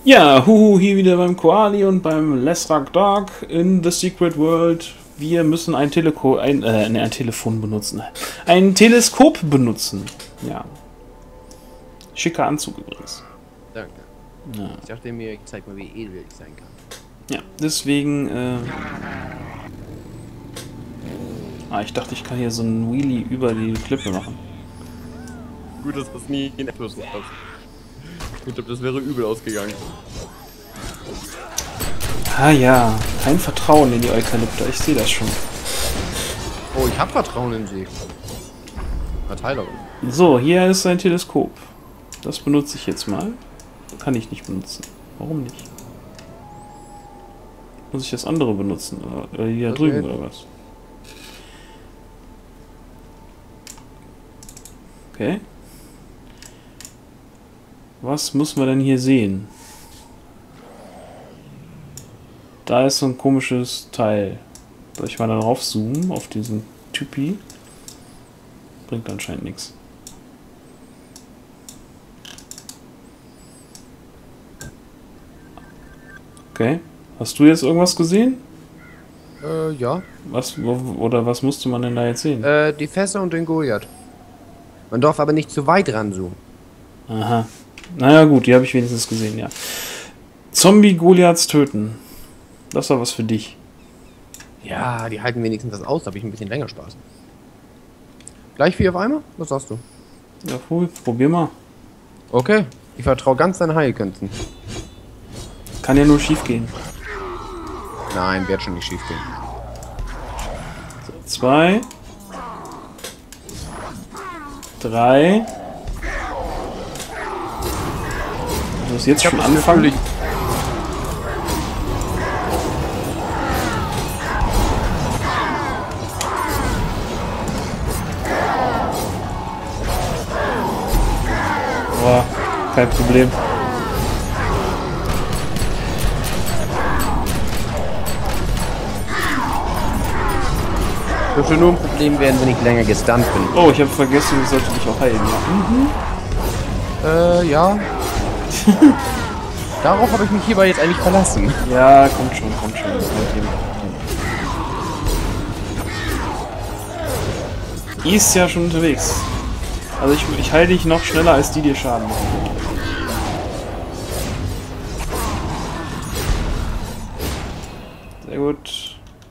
Ja, huhu, hier wieder beim Koali und beim Lesrak Dog in The Secret World. Wir müssen ein Telefon benutzen. Ein Teleskop benutzen. Ja. Schicker Anzug übrigens. Danke. Ja, Ich dachte mir, ich zeig mal, wie edel ich sein kann. ja deswegen, ich dachte, ich kann hier so einen Wheelie über die Klippe machen. Gut, dass das nie in Abschluss war. Ich glaube, das wäre übel ausgegangen. Ah ja, kein Vertrauen in die Eukalypter, ich sehe das schon. Oh, ich hab Vertrauen in sie. Verteilerin. So, hier ist ein Teleskop. Das benutze ich jetzt mal. Kann ich nicht benutzen. Warum nicht? Muss ich das andere benutzen? Oder die da drüben oder was? Okay. Was muss man denn hier sehen? Da ist so ein komisches Teil. Soll ich mal da drauf zoomen auf diesen Typi? Bringt anscheinend nichts. Okay. Hast du jetzt irgendwas gesehen? Ja. Was musste man denn da jetzt sehen? Die Fässer und den Goliath. Man darf aber nicht zu weit ranzoomen. Aha. Naja gut, die habe ich wenigstens gesehen, ja. Zombie-Goliaths töten. Das war was für dich. Ja, die halten wenigstens das aus, da habe ich ein bisschen länger Spaß. Gleich 4 auf einmal? Was sagst du? Ja, cool. Probier mal. Okay. Ich vertraue ganz deinen Heilkünsten. Kann ja nur schief gehen. Nein, wird schon nicht schief gehen. 2, 3. Du musst jetzt schon anfangen. Boah, kein Problem. Dürfte nur ein Problem werden, wenn ich länger gestunt bin. Oh, ich habe vergessen, ich sollte dich auch heilen. Ja. Darauf habe ich mich hierbei jetzt eigentlich verlassen. Ja, kommt schon, kommt schon. Die ist ja schon unterwegs. Also ich heile dich noch schneller, als die dir Schaden machen. Sehr gut.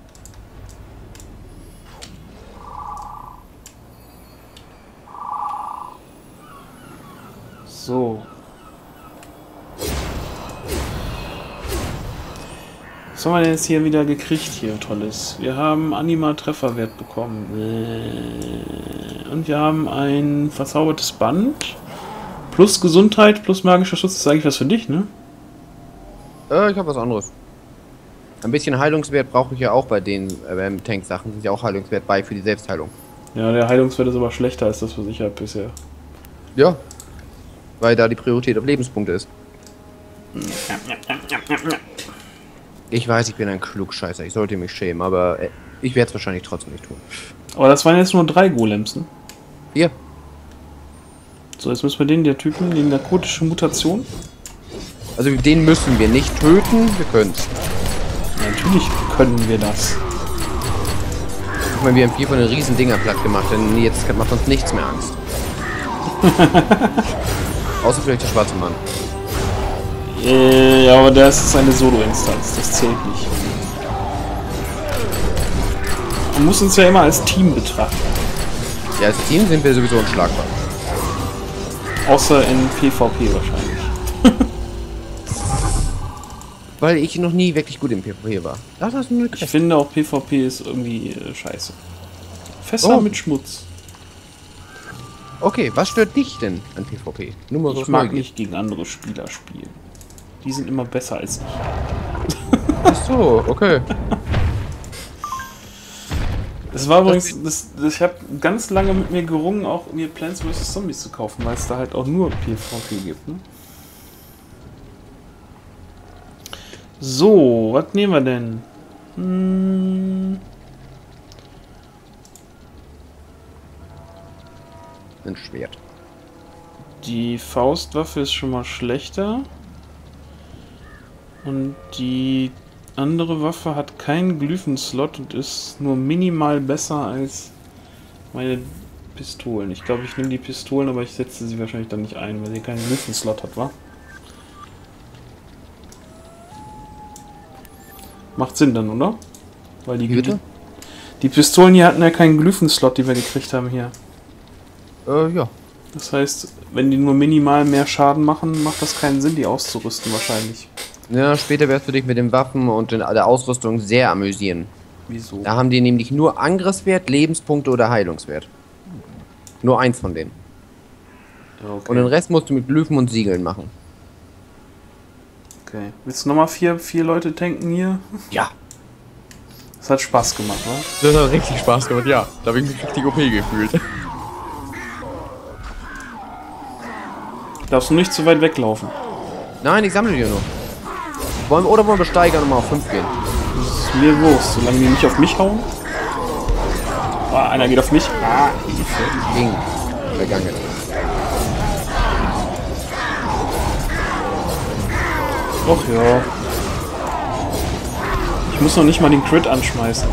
So. Was haben wir denn jetzt hier wieder gekriegt hier, Tolles? Wir haben Anima-Trefferwert bekommen. Und wir haben ein verzaubertes Band. Plus Gesundheit, plus magischer Schutz. Das ist eigentlich was für dich, ne? Ich habe was anderes. Ein bisschen Heilungswert brauche ich ja auch bei den Tank-Sachen. Sind ja auch Heilungswert bei für die Selbstheilung. Ja, der Heilungswert ist aber schlechter als das, was ich habe bisher. Ja. Weil da die Priorität auf Lebenspunkte ist. Ich weiß, ich bin ein Klugscheißer. Ich sollte mich schämen, aber ich werde es wahrscheinlich trotzdem nicht tun. Aber das waren jetzt nur 3 Golems, ne? 4. So, jetzt müssen wir der Typen, die narkotische Mutation. Also den müssen wir nicht töten, wir können es. Ja, natürlich können wir das. Ich meine, wir haben 4 von den riesen Dinger platt gemacht, denn jetzt macht uns nichts mehr Angst. Außer vielleicht der schwarze Mann. Ja, aber das ist eine Solo-Instanz, das zählt nicht. Man muss uns ja immer als Team betrachten. Ja, als Team sind wir sowieso unschlagbar. Außer in PvP wahrscheinlich. Weil ich noch nie wirklich gut im PvP war. Das ist eine Ich finde auch PvP ist irgendwie scheiße. Fässer mit Schmutz. Okay, was stört dich denn an PvP? Nur mal so Ich mag nicht gegen andere Spieler spielen. Die sind immer besser als ich. Ach so, okay. Das war übrigens, ich habe ganz lange mit mir gerungen, auch mir Plants vs. Zombies zu kaufen, weil es da halt auch nur PvP gibt. Ne? So, was nehmen wir denn? Ein Schwert. Die Faustwaffe ist schon mal schlechter. Und die andere Waffe hat keinen Glyphen-Slot und ist nur minimal besser als meine Pistolen. Ich glaube, ich nehme die Pistolen, aber ich setze sie wahrscheinlich dann nicht ein, weil sie keinen Glyphen-Slot hat, wa? Macht Sinn dann, oder? Weil die Pistolen hier hatten ja keinen Glyphen-Slot, die wir gekriegt haben hier. Ja. Das heißt, wenn die nur minimal mehr Schaden machen, macht das keinen Sinn, die auszurüsten wahrscheinlich. Ja, später wirst du dich mit den Waffen und der Ausrüstung sehr amüsieren. Wieso? Da haben die nämlich nur Angriffswert, Lebenspunkte oder Heilungswert. Nur eins von denen. Okay. Und den Rest musst du mit Glyphen und Siegeln machen. Okay. Willst du nochmal vier Leute tanken hier? Ja. Das hat Spaß gemacht, wa? Das hat richtig Spaß gemacht, ja. Da habe ich mich richtig OP gefühlt. Darfst du nicht zu weit weglaufen. Nein, ich sammle die nur. Wollen wir steigern und mal auf 5 gehen? Das ist mir Wurst, solange die nicht auf mich hauen. Ah, einer geht auf mich. Ah, Ging. Vergangen. Och ja. Ich muss noch nicht mal den Crit anschmeißen.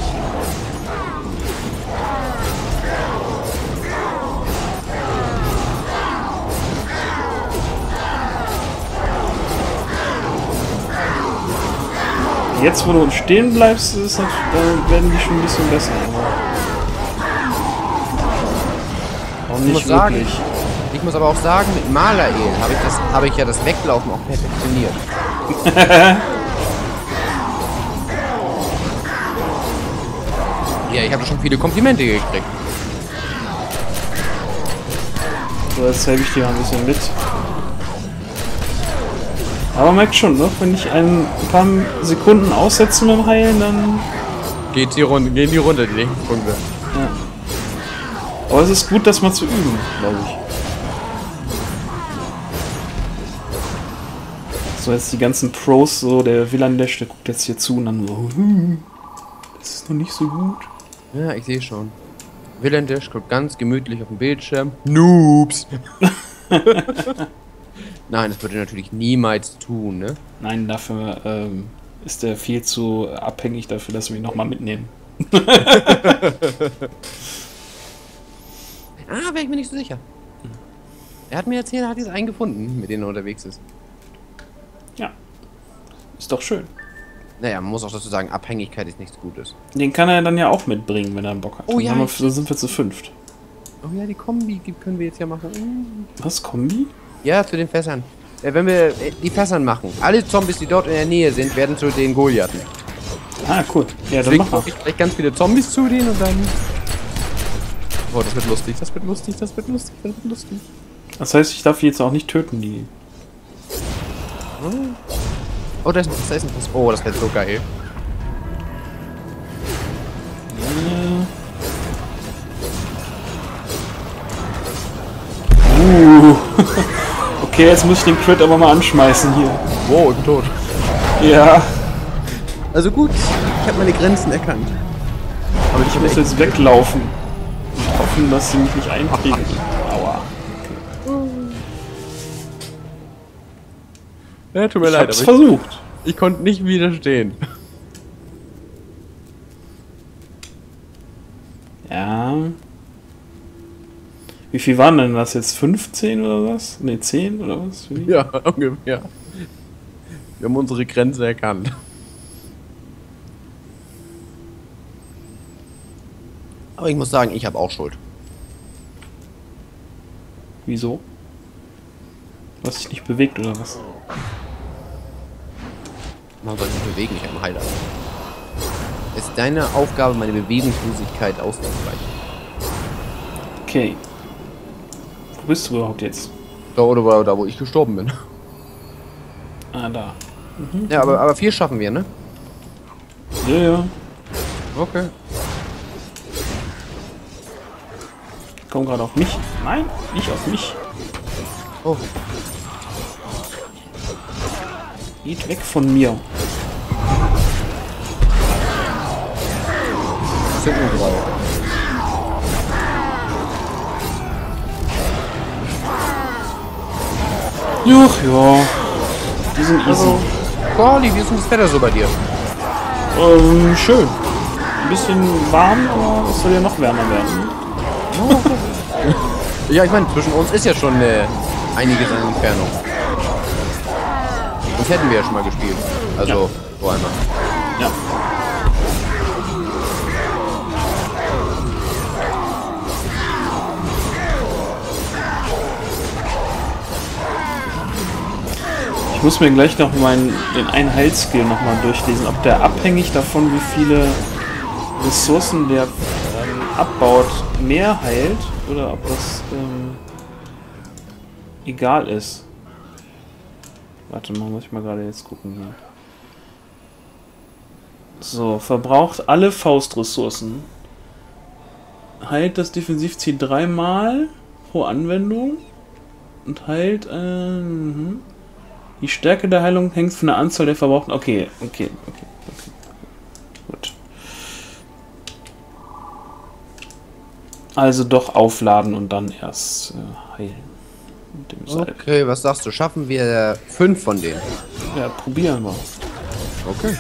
Jetzt, wo du stehen bleibst, ist das, werden die schon ein bisschen besser. Aber auch nicht wirklich. Ich muss aber auch sagen, mit Malael habe ich ja das Weglaufen auch perfektioniert. Ja, ich habe schon viele Komplimente gekriegt. So, jetzt helfe ich dir mal ein bisschen mit. Aber man merkt schon, ne? Wenn ich ein paar Sekunden aussetze mit dem Heilen, dann... Gehen die runter, die Lebenspunkte. Ja. Aber es ist gut, das mal zu üben, glaube ich. So, jetzt die ganzen Pros, so der Villandesh, der guckt jetzt hier zu und dann so... Das ist noch nicht so gut. Ja, ich sehe schon. Villandesh guckt ganz gemütlich auf dem Bildschirm. Noobs! Nein, das würde er natürlich niemals tun, ne? Nein, dafür ist er viel zu abhängig dafür, dass wir ihn nochmal mitnehmen. Wäre ich mir nicht so sicher. Er hat mir erzählt, er hat jetzt einen gefunden, mit dem er unterwegs ist. Ja. Ist doch schön. Naja, man muss auch dazu sagen, Abhängigkeit ist nichts Gutes. Den kann er dann ja auch mitbringen, wenn er Bock hat. Oh ja. Dann sind wir zu 5. Oh ja, die Kombi können wir jetzt ja machen. Was, Kombi? Ja, zu den Fässern. Wenn wir die Fässern machen, alle Zombies, die dort in der Nähe sind, werden zu den Goliathen. Ah, cool. Ja, dann Deswegen mach mal. ich gleich ganz viele Zombies zu denen und dann... Oh, das wird lustig, das wird lustig, das wird lustig, das wird lustig. Das heißt, ich darf die jetzt auch nicht töten, die... Oh, da ist ein Fass. Oh, das wäre so geil. Okay, jetzt muss ich den Crit aber mal anschmeißen hier. Wow, ich bin tot. Ja. Also gut, ich habe meine Grenzen erkannt. Aber ich muss jetzt weglaufen. Und hoffen, dass sie mich nicht einkriegen. Aua. Ja, tut mir Ich leid, hab's aber versucht. ich konnte nicht widerstehen. Ja. Wie viel waren denn das jetzt? 15 oder was? Ne, 10 oder was? Wie? Ja, ungefähr. Wir haben unsere Grenze erkannt. Aber ich muss sagen, ich habe auch Schuld. Wieso? Was sich nicht bewegt oder was? Man soll sich nicht bewegen, ich habe einen Heiler. Es ist deine Aufgabe, meine Bewegungslosigkeit auszugleichen. Okay. Wo bist du überhaupt jetzt? Da oder da, wo ich gestorben bin. Ah, da. Ja, aber 4 schaffen wir, ne? Ja, ja. Okay. Komm gerade auf mich. Nein, nicht auf mich. Oh. Geht weg von mir. Das sind nur 3. Juch, ja. Die sind easy. Corley, wie ist denn das Wetter so bei dir? Schön. Ein bisschen warm, aber es soll ja noch wärmer werden. Ja, ich meine, zwischen uns ist ja schon einiges an Entfernung. Das hätten wir ja schon mal gespielt. Also, Ja. so einmal. Ja. Ich muss mir gleich noch den einen Heilskill nochmal durchlesen, ob der abhängig davon, wie viele Ressourcen der abbaut, mehr heilt oder ob das egal ist. Warte mal, muss ich mal gerade jetzt gucken hier. So, verbraucht alle Faustressourcen. Heilt das Defensivziel 3-mal pro Anwendung und heilt die Stärke der Heilung hängt von der Anzahl der verbrauchten. Okay. Gut. Also doch aufladen und dann erst heilen. Mit dem Seil. Okay, was sagst du? Schaffen wir 5 von denen? Ja, probieren wir. Okay.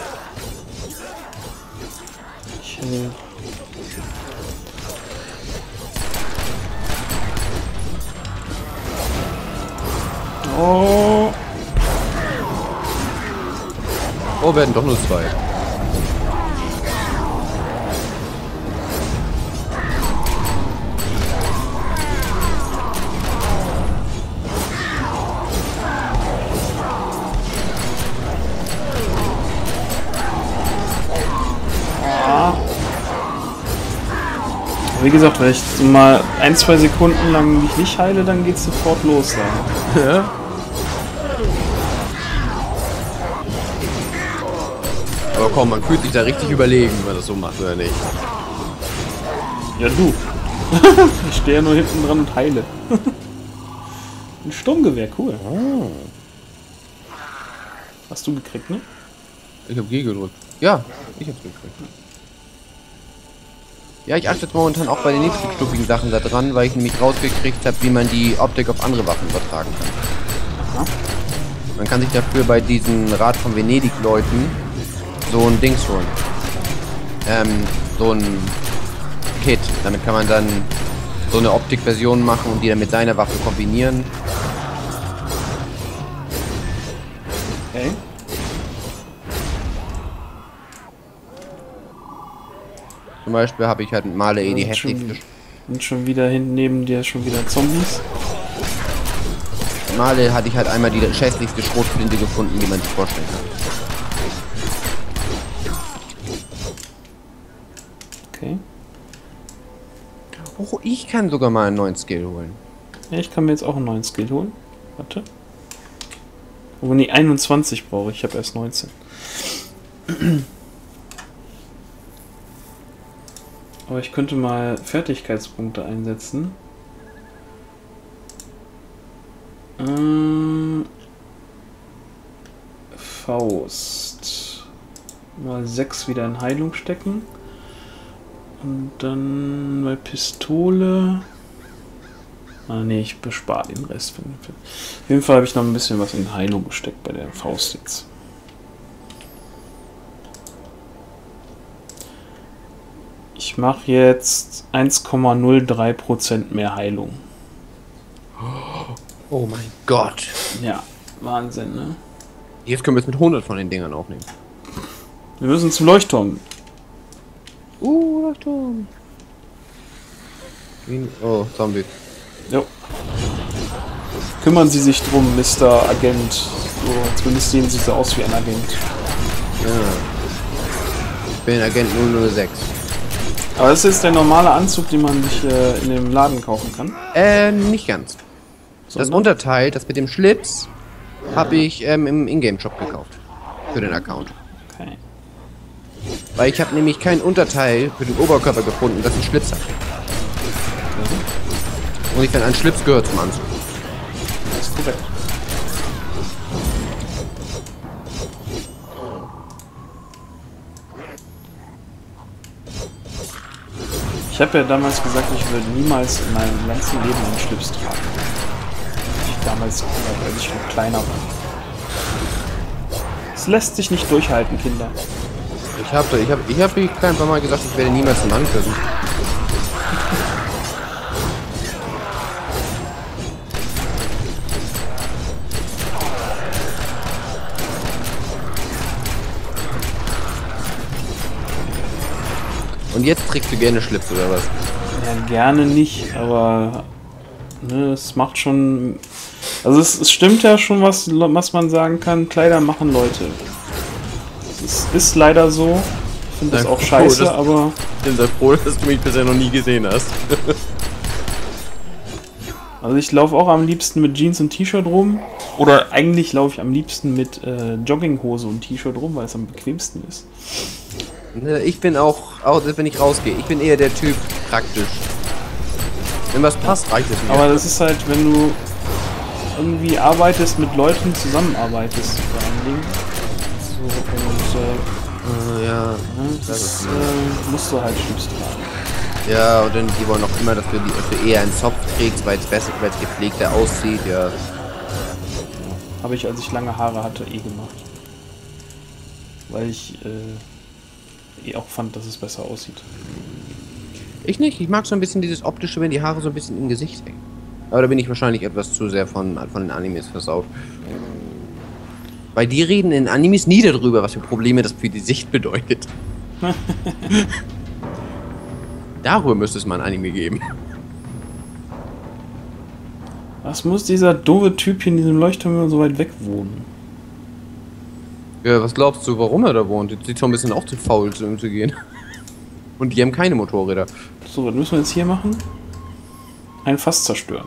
Oh. Oh, werden doch nur 2. Wie gesagt, wenn ich so mal 1-2 Sekunden lang mich nicht heile, dann geht's sofort los. Ja. Aber komm, man fühlt sich da richtig überlegen, wenn man das so macht, oder nicht? Ja, du. Ich stehe ja nur hinten dran und heile. Ein Sturmgewehr, cool. Oh. Hast du gekriegt, ne? Ich hab G gedrückt. Ja, ich hab's gekriegt. Ja, ich achte jetzt momentan auch bei den niedrigstufigen Sachen da dran, weil ich nämlich rausgekriegt habe, wie man die Optik auf andere Waffen übertragen kann. Aha. Man kann sich dafür bei diesen Rat von Venedig-Leuten so ein Dings holen. So ein Kit. Damit kann man dann so eine Optikversion machen und die dann mit seiner Waffe kombinieren. Okay. Zum Beispiel habe ich halt mit Male die Und heftigste. Und schon wieder hinten neben dir schon wieder Zombies. Male hatte ich halt einmal die schäßlichste Schrotflinte gefunden, die man sich vorstellen kann. Okay. Oh, ich kann sogar mal einen neuen Skill holen. Ja, ich kann mir jetzt auch einen neuen Skill holen. Warte. Oh nee, 21 brauche ich. Ich habe erst 19. Aber ich könnte mal Fertigkeitspunkte einsetzen. Faust. Mal 6 wieder in Heilung stecken. Und dann bei Pistole. Ah ne, ich bespare den Rest. Auf jeden Fall habe ich noch ein bisschen was in Heilung gesteckt bei der Faust jetzt. Ich mache jetzt 1,03% mehr Heilung. Oh mein Gott. Ja, Wahnsinn, ne? Jetzt können wir es mit 100 von den Dingern aufnehmen. Wir müssen zum Leuchtturm. Leuchtturm. Oh, Zombie. Jo. Kümmern Sie sich drum, Mr. Agent. So, zumindest sehen Sie so aus wie ein Agent. Ja. Ich bin Agent 006. Aber das ist der normale Anzug, den man sich in dem Laden kaufen kann? Nicht ganz. Das Sondern? Unterteil, das mit dem Schlips, habe ich im Ingame-Shop gekauft. Für den Account. Okay. Weil ich habe nämlich kein Unterteil für den Oberkörper gefunden, das einen Schlips hat. Und ich finde, ein Schlips gehört zum Anzug. Das ist korrekt. Ich habe ja damals gesagt, ich würde niemals in meinem ganzen Leben einen Schlips tragen. Ich damals, als ich noch kleiner war. Es lässt sich nicht durchhalten, Kinder. Ich hab ein paar Mal gesagt, ich werde niemals einen Mann küssen. Und jetzt trägst du gerne Schlips, oder was? Ja, gerne nicht, aber ne, es macht schon... Also es stimmt ja schon, was man sagen kann, Kleider machen Leute. Es ist leider so. Ich finde das auch scheiße, aber... Ich bin sehr froh, dass du mich bisher noch nie gesehen hast. Also ich laufe auch am liebsten mit Jeans und T-Shirt rum. Oder eigentlich laufe ich am liebsten mit Jogginghose und T-Shirt rum, weil es am bequemsten ist. Ich bin auch wenn ich rausgehe, ich bin eher der Typ praktisch. Wenn was passt, reicht es mir. Aber das ist halt, wenn du irgendwie arbeitest, mit Leuten zusammenarbeitest, vor allen Dingen. So, und ja, das musst du halt Schlips tragen. Ja, und dann die wollen auch immer, dass du eher einen Zopf trägst, weil es besser, weil es gepflegter aussieht, ja. Habe ich, als ich lange Haare hatte, gemacht. Weil ich auch fand, dass es besser aussieht. Ich nicht, ich mag so ein bisschen dieses optische, wenn die Haare so ein bisschen im Gesicht hängen. Aber da bin ich wahrscheinlich etwas zu sehr von den Animes versaut. Weil die reden in Animes nie darüber, was für Probleme das für die Sicht bedeutet. Darüber müsste es mal ein Anime geben. Was muss dieser doofe Typ hier in diesem Leuchtturm immer so weit weg wohnen? Ja, was glaubst du, warum er da wohnt? Jetzt sieht schon ein bisschen auch zu faul, zu ihm zu gehen. Und die haben keine Motorräder. So, was müssen wir jetzt hier machen? Ein Fass zerstören.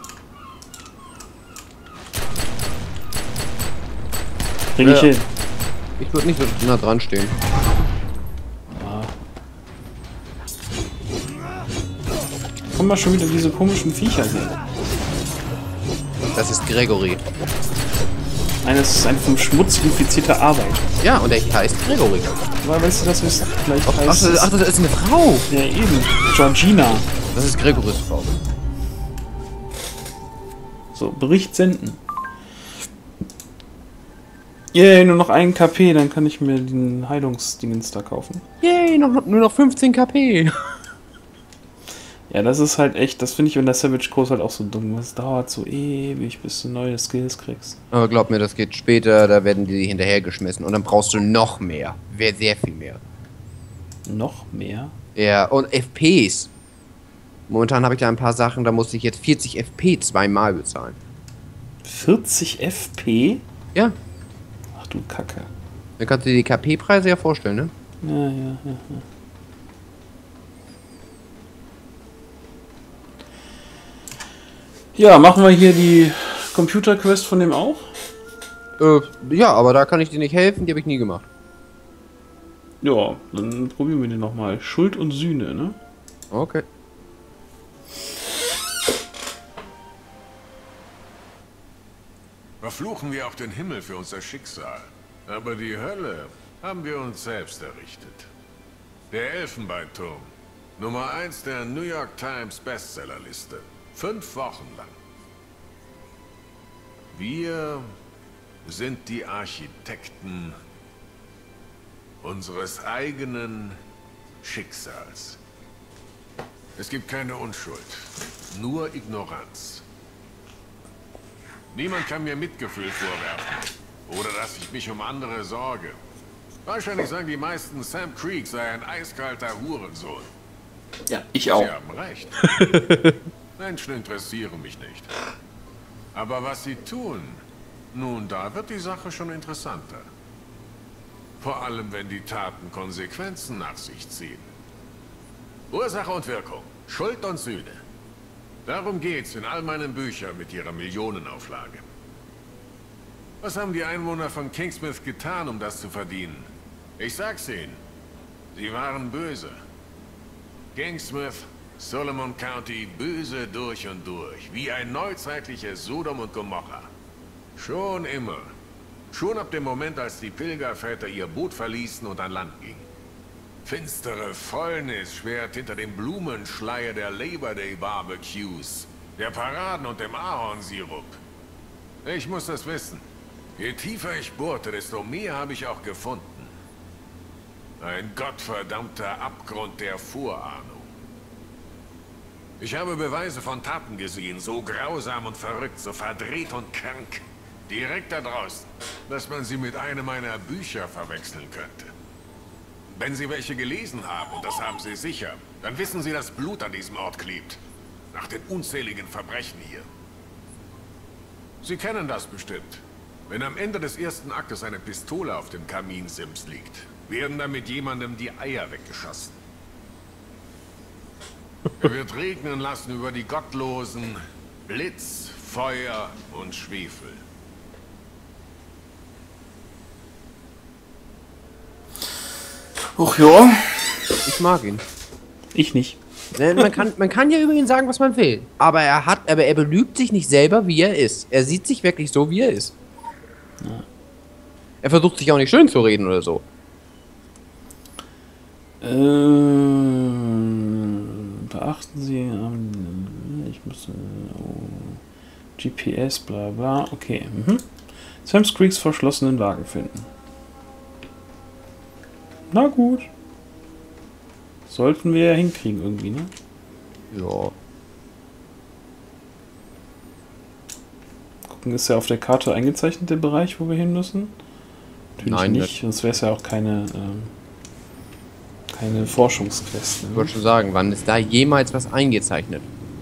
Krieg ich hin. Ich würde nicht so nah dran stehen. Kommen wir schon wieder diese komischen Viecher hier. Das ist Gregory. Das ist ein vom Schmutz infizierter Arbeit. Ja, und er heißt Gregory. Aber weißt du, das ist vielleicht ach, das ist eine Frau. Ja, eben. Georgina. Das ist Gregorys Frau. So, Bericht senden. Yay, nur noch 1 KP, dann kann ich mir den Heilungsdingens da kaufen. Yay, nur noch 15 KP. Ja, das ist halt echt, das finde ich in der Savage Coast halt auch so dumm. Es dauert so ewig, bis du neue Skills kriegst. Aber glaub mir, das geht später, da werden die hinterhergeschmissen und dann brauchst du noch mehr. Sehr viel mehr. Noch mehr? Ja, und FPs. Momentan habe ich da ein paar Sachen, da muss ich jetzt 40 FP zweimal bezahlen. 40 FP? Ja. Ach du Kacke. Dann kannst du dir die KP-Preise ja vorstellen, ne? Ja. Ja, machen wir hier die Computer-Quest von dem auch? Ja, aber da kann ich dir nicht helfen, die habe ich nie gemacht. Ja, dann probieren wir den nochmal. Schuld und Sühne, ne? Okay. Verfluchen wir auch den Himmel für unser Schicksal. Aber die Hölle haben wir uns selbst errichtet. Der Elfenbeinturm. Nummer 1 der New York Times Bestsellerliste. 5 Wochen lang. Wir sind die Architekten unseres eigenen Schicksals. Es gibt keine Unschuld, nur Ignoranz. Niemand kann mir Mitgefühl vorwerfen oder dass ich mich um andere sorge. Wahrscheinlich sagen die meisten, Sam Creek sei ein eiskalter Hurensohn. Ja, ich auch. Sie haben recht. Menschen interessieren mich nicht. Aber was sie tun, nun, da wird die Sache schon interessanter. Vor allem, wenn die Taten Konsequenzen nach sich ziehen. Ursache und Wirkung, Schuld und Sühne. Darum geht's in all meinen Büchern mit ihrer Millionenauflage. Was haben die Einwohner von Kingsmouth getan, um das zu verdienen? Ich sag's ihnen. Sie waren böse. Kingsmouth, Solomon County, böse durch und durch. Wie ein neuzeitliches Sodom und Gomorra. Schon immer. Schon ab dem Moment, als die Pilgerväter ihr Boot verließen und an Land gingen. Finstere Fäulnis schwert hinter dem Blumenschleier der Labor Day Barbecues, der Paraden und dem Ahornsirup. Ich muss das wissen. Je tiefer ich bohrte, desto mehr habe ich auch gefunden. Ein gottverdammter Abgrund der Vorahnung. Ich habe Beweise von Taten gesehen, so grausam und verrückt, so verdreht und krank. Direkt da draußen, dass man sie mit einem meiner Bücher verwechseln könnte. Wenn Sie welche gelesen haben, und das haben Sie sicher, dann wissen Sie, dass Blut an diesem Ort klebt. Nach den unzähligen Verbrechen hier. Sie kennen das bestimmt. Wenn am Ende des ersten Aktes eine Pistole auf dem Kaminsims liegt, werden damit jemandem die Eier weggeschossen. Er wird regnen lassen über die Gottlosen, Blitz, Feuer und Schwefel. Ach ja. Ich mag ihn. Ich nicht. Man kann ja über ihn sagen, was man will. Aber er belügt sich nicht selber, wie er ist. Er sieht sich wirklich so, wie er ist. Ja. Er versucht sich auch nicht schön zu reden oder so. Beachten Sie, ich muss GPS, bla bla, okay. Sam's Creeks verschlossenen Wagen finden. Na gut. Sollten wir ja hinkriegen irgendwie, ne? Ja. Gucken, ist ja auf der Karte eingezeichnet, der Bereich, wo wir hin müssen? Natürlich Nein, nicht, sonst wäre es ja auch keine Forschungsquest. Ne? Ich wollte schon sagen, wann ist da jemals was eingezeichnet?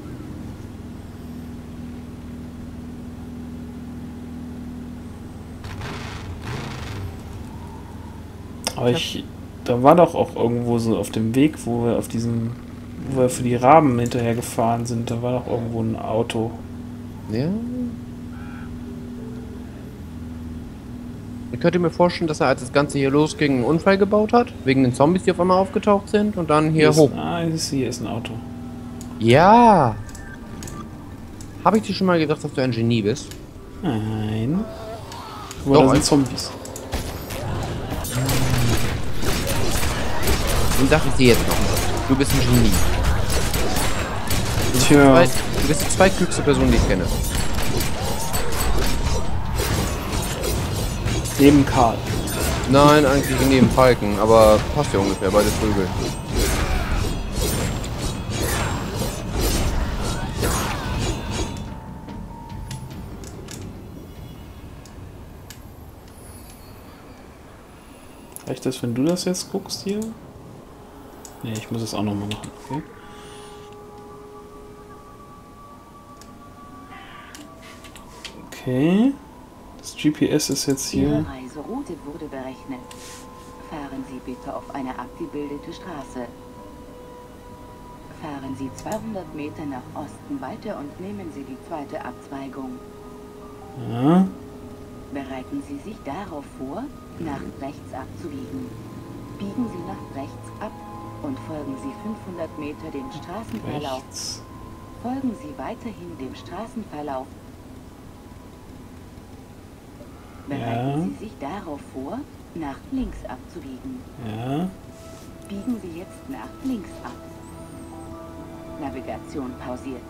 Aber da war doch auch irgendwo so auf dem Weg, wo wir für die Raben hinterher gefahren sind, da war doch irgendwo ein Auto. Ja. Ich könnte mir vorstellen, dass er, als das Ganze hier losging, einen Unfall gebaut hat, wegen den Zombies, die auf einmal aufgetaucht sind und dann hier hoch. Hier ist ein Auto. Ja. Habe ich dir schon mal gesagt, dass du ein Genie bist? Nein. Doch, Da sind Zombies. Und sag ich dir jetzt noch mal. Du bist ein Genie. Tja. Du bist die zweitklügste Person, die ich kenne. Neben Karl. Nein, eigentlich neben Falken, aber passt ja ungefähr, beide Vögel. Reicht das, wenn du das jetzt guckst hier? Ne, ich muss es auch nochmal machen, okay? Okay. Das GPS ist jetzt Ihre hier. Reiseroute wurde berechnet. Fahren Sie bitte auf eine abgebildete Straße. Fahren Sie 200 Meter nach Osten weiter und nehmen Sie die zweite Abzweigung. Ja. Bereiten Sie sich darauf vor, nach rechts abzubiegen. Biegen Sie nach rechts ab und folgen Sie 500 Meter dem Straßenverlauf. Rechts. Folgen Sie weiterhin dem Straßenverlauf. Bereiten Sie sich darauf vor, nach links abzubiegen. Ja. Biegen Sie jetzt nach links ab. Navigation pausiert.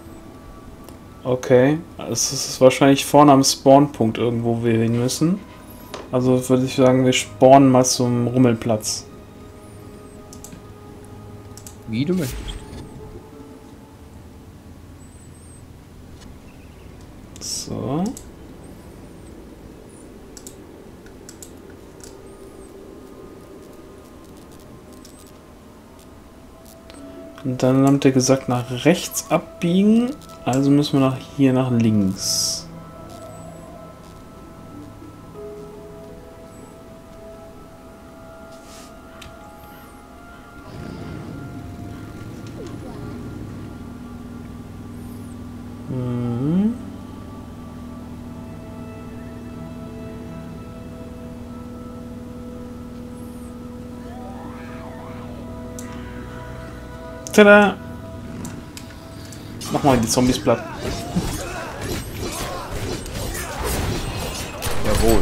Okay. Es ist wahrscheinlich vorne am Spawnpunkt irgendwo, wo wir hin müssen. Also würde ich sagen, wir spawnen mal zum Rummelplatz. Wie du möchtest. So. Und dann hat er gesagt, nach rechts abbiegen. Also müssen wir hier nach links. Tada! Mach mal die Zombies platt. Jawohl.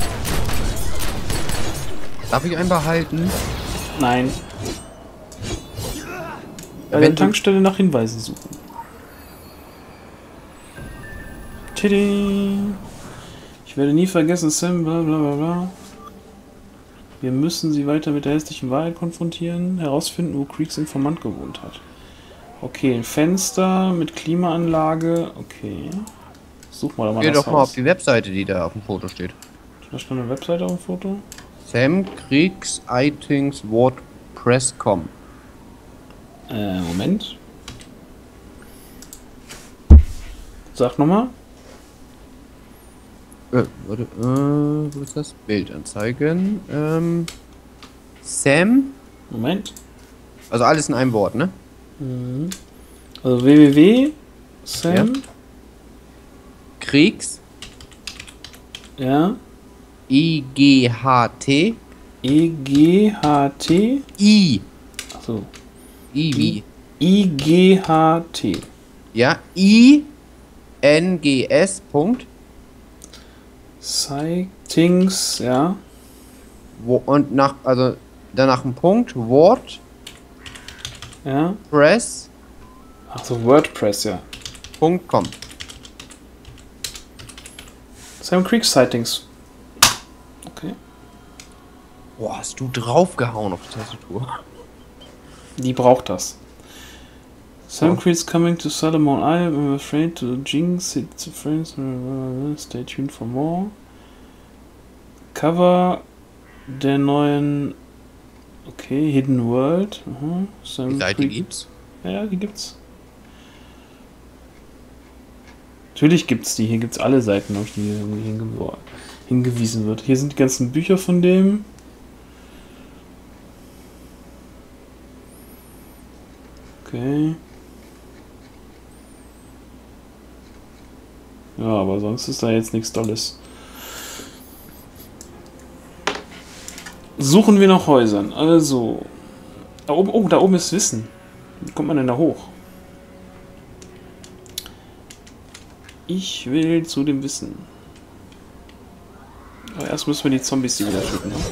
Darf ich einen behalten? Nein. Bei Wenn der Tankstelle nach Hinweisen suchen. Tidi. Ich werde nie vergessen, Sam, bla bla bla bla. Wir müssen sie weiter mit der hässlichen Wahrheit konfrontieren, herausfinden, wo Creeks Informant gewohnt hat. Okay, ein Fenster mit Klimaanlage. Okay. Such mal Geh das doch mal auf die Webseite, die da auf dem Foto steht. Da stand eine Webseite auf dem Foto. Sam Creeks iTunes WordPress.com. Moment. Sag nochmal. Warte, wo ist das? Bildanzeigen. Sam. Moment. Also alles in einem Wort, ne? Also www. Sam. Ja. Creeks. Ja. IGHT. EGHT. I. Achso. I wie? IGHT. Ja. INGS. Punkt. Sightings, ja. Und danach ein Punkt. Word. Ja. Press. Achso, WordPress, ja. .com. Sam Creek Sightings. Okay. Boah, hast du draufgehauen auf die Tastatur. Die braucht das. Sam Oh. Creek's coming to Solomon Island. I'm afraid to jinx it to friends. Stay tuned for more. Cover der neuen. Okay, Hidden World. Sam Die Seite Creek. gibt's. Ja, die gibt's. Natürlich gibt's die. Hier gibt's alle Seiten, auf die irgendwie hingewiesen wird. Hier sind die ganzen Bücher von dem. Okay. Ja, aber sonst ist da jetzt nichts Dolles. Suchen wir nach Häusern. Also. Da oben, oh, da oben ist Wissen. Wie kommt man denn da hoch? Ich will zu dem Wissen. Aber erst müssen wir die Zombies die wieder töten. Ne?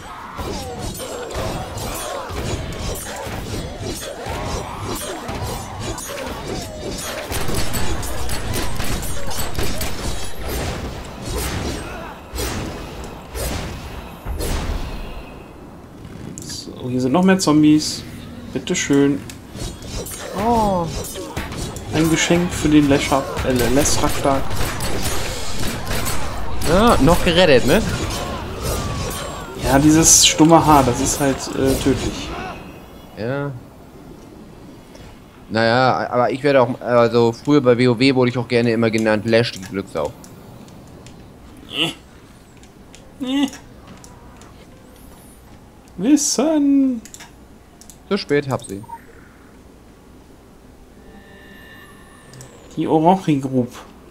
So, hier sind noch mehr Zombies. Bitteschön. Oh. Ein Geschenk für den Lesrak. Ja, noch gerettet, ne? Ja, dieses stumme Haar, das ist halt tödlich. Ja. Naja, aber ich werde auch, also früher bei WoW wurde ich auch gerne immer genannt Lash, die Glückssau. Wissen! Zu spät hab sie. Die Orange Group.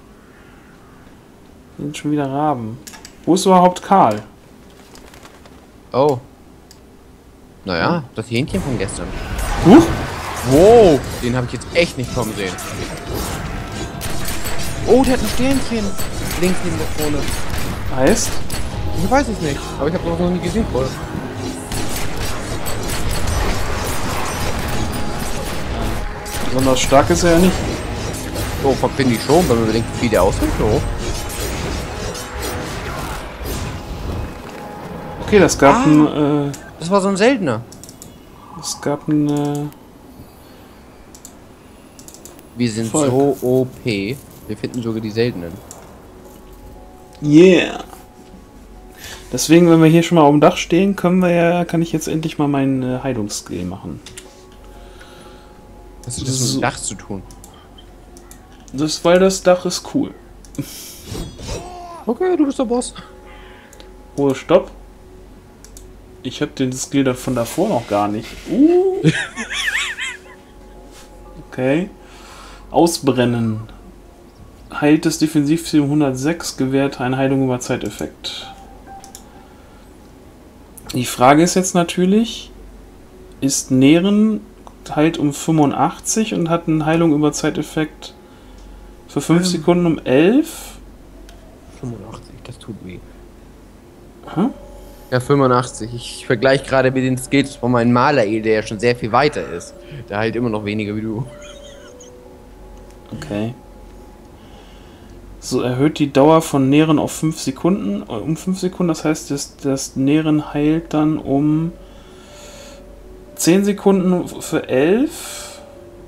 Sind schon wieder Raben. Wo ist überhaupt Karl? Oh. Naja, das Hähnchen von gestern. Huch! Wow, den habe ich jetzt echt nicht kommen sehen. Oh, der hat ein Sternchen. Links neben der Krone. Heißt? Ich weiß es nicht, aber ich habe das noch nie gesehen vorher. Besonders stark ist er ja nicht. Oh, finde ich schon, wenn man bedenkt, wie viel der aushält. Oh. Okay, das gab ein, Das war so ein seltener. es gab ein, Wir sind Volk. so OP. Wir finden sogar die seltenen. yeah! Deswegen, wenn wir hier schon mal auf dem Dach stehen, kann ich jetzt endlich mal meinen Heilungsskill machen. Was hat das mit dem Dach zu tun? Weil das Dach ist cool. Okay, du bist der Boss. Oh, stopp. Ich habe den Skill von davor noch gar nicht. Okay. Ausbrennen. Heilt das Defensivziel 106, gewährt eine Heilung über Zeiteffekt. Die Frage ist jetzt natürlich, ist Nähren heilt um 85 und hat eine Heilung über Zeiteffekt für 5 Sekunden um 11? 85, das tut weh. Hä? Ja, 85. Ich vergleiche gerade mit den Skills von meinem Maler, der ja schon sehr viel weiter ist. Der heilt immer noch weniger wie du. Okay. So, erhöht die Dauer von Nähren auf 5 Sekunden, um 5 Sekunden. Das heißt, das Nähren heilt dann um 10 Sekunden für 11.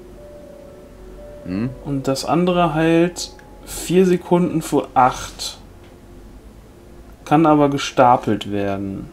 Und das andere heilt 4 Sekunden für 8. Kann aber gestapelt werden.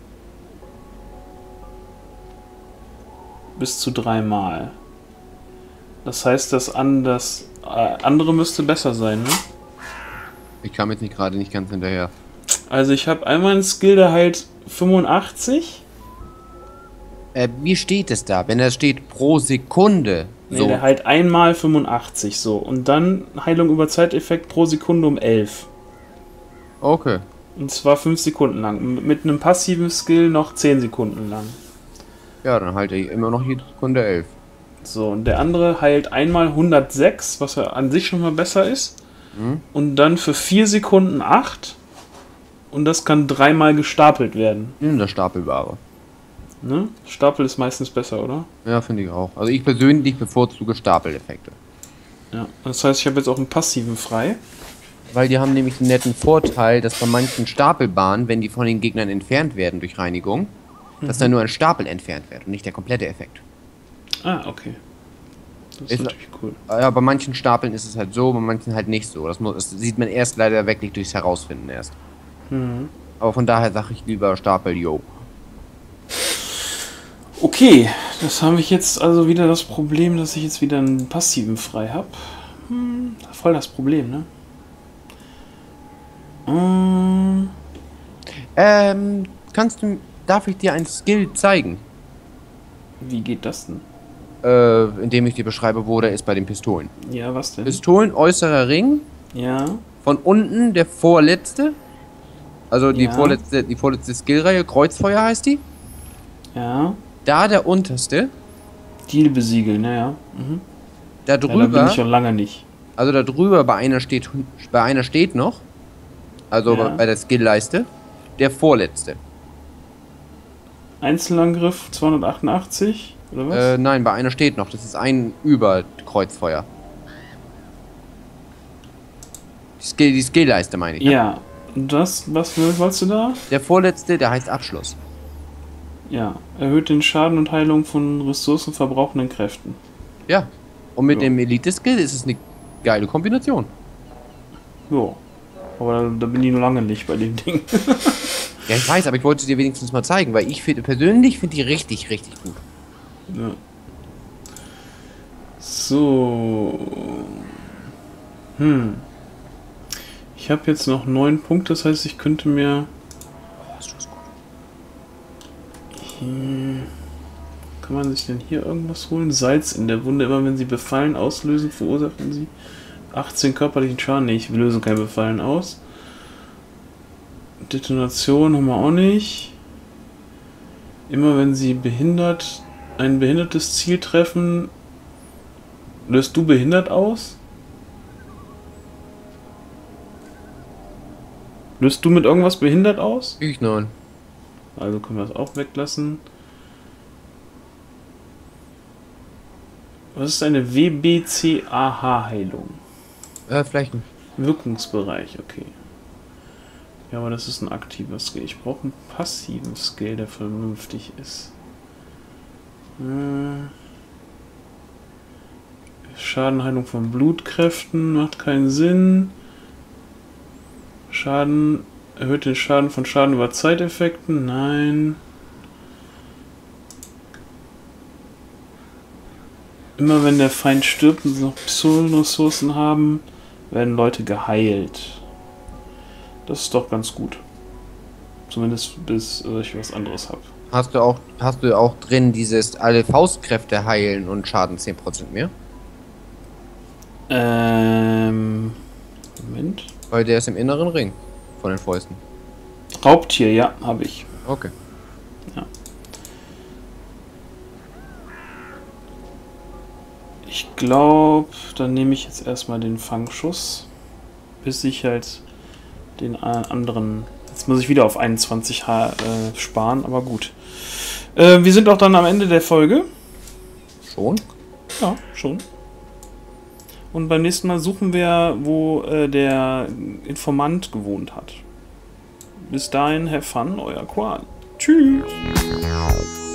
Bis zu 3 Mal. Das heißt, das andere müsste besser sein, ne? Ich kam jetzt gerade nicht ganz hinterher. Also ich habe einmal einen Skill, der heilt 85. Wie steht es da? Wenn da steht pro Sekunde. Nee, der heilt einmal 85 so. Und dann Heilung über Zeiteffekt pro Sekunde um 11. Okay. Und zwar 5 Sekunden lang. Mit einem passiven Skill noch 10 Sekunden lang. Ja, dann halte ich immer noch jede Sekunde 11. So, und der andere heilt einmal 106, was ja an sich schon mal besser ist. Und dann für 4 Sekunden 8. Und das kann 3 Mal gestapelt werden. Das Stapelbare. Ne? Stapel ist meistens besser, oder? Ja, finde ich auch. Also ich persönlich bevorzuge Stapeleffekte. Ja, das heißt, ich habe jetzt auch einen passiven frei. Weil die haben nämlich einen netten Vorteil, dass bei manchen Stapelbahnen, wenn die von den Gegnern entfernt werden durch Reinigung, dass dann nur ein Stapel entfernt wird und nicht der komplette Effekt. Ah, okay. Das ist natürlich cool. Ja, bei manchen Stapeln ist es halt so, bei manchen halt nicht so. Das sieht man erst leider wirklich durchs Herausfinden erst. Aber von daher sage ich lieber Stapel, yo. Okay, das habe ich jetzt also wieder das Problem, dass ich jetzt wieder einen passiven frei habe. Voll das Problem, ne? Darf ich dir ein Skill zeigen? Wie geht das denn? Indem ich dir beschreibe, wo der ist bei den Pistolen. Ja, was denn? Pistolen, äußerer Ring. Ja. Von unten der vorletzte. Also die Ja. vorletzte Skillreihe, Kreuzfeuer heißt die. Ja. Da der unterste. Deal besiegeln, naja. Da Ja, drüber. da bin ich schon lange nicht. Also da drüber bei einer steht noch. Also Ja. bei der Skillleiste. Der vorletzte. Einzelangriff 288, oder was? Nein, bei einer steht noch. Das ist ein über Kreuzfeuer. Die Skillleiste meine ich. Ja. Und was wolltest du da? Der vorletzte, der heißt Abschluss. Ja. Erhöht den Schaden und Heilung von ressourcenverbrauchenden Kräften. Ja. Und mit Ja. dem Elite-Skill ist es eine geile Kombination. Jo. Aber da bin ich noch lange nicht bei dem Ding. Ja, ich weiß, aber ich wollte dir wenigstens mal zeigen, weil ich persönlich finde die richtig, richtig gut. Ja. So. Ich habe jetzt noch 9 Punkte, das heißt, ich könnte mir... Kann man sich denn hier irgendwas holen? Salz in der Wunde. Immer wenn sie Befallen auslösen, verursachen sie 18 körperlichen Schaden. Ne, wir lösen kein Befallen aus. Detonation haben wir auch nicht. Immer wenn sie ein behindertes Ziel treffen, löst du behindert aus? Löst du mit irgendwas behindert aus? Ich nein. Also können wir das auch weglassen. Was ist eine WBCAH-Heilung? Vielleicht ein. Wirkungsbereich, okay. Ja, aber das ist ein aktiver Skill. Ich brauche einen passiven Skill, der vernünftig ist. Schadenheilung von Blutkräften macht keinen Sinn. Erhöht den Schaden von Schaden über Zeiteffekten. Nein. Immer wenn der Feind stirbt und sie noch Pistolenressourcen haben, werden Leute geheilt. Das ist doch ganz gut. Zumindest bis ich was anderes habe. Hast du auch drin dieses alle Faustkräfte heilen und Schaden 10% mehr? Moment. Weil der ist im inneren Ring von den Fäusten. Raubtier, ja, habe ich. Okay. Ja. Ich glaube, dann nehme ich jetzt erstmal den Fangschuss, bis ich halt den anderen... Jetzt muss ich wieder auf 21 sparen, aber gut. Wir sind auch dann am Ende der Folge. Schon? Ja, schon. Und beim nächsten Mal suchen wir, wo der Informant gewohnt hat. Bis dahin, have fun, euer Koali. Tschüss!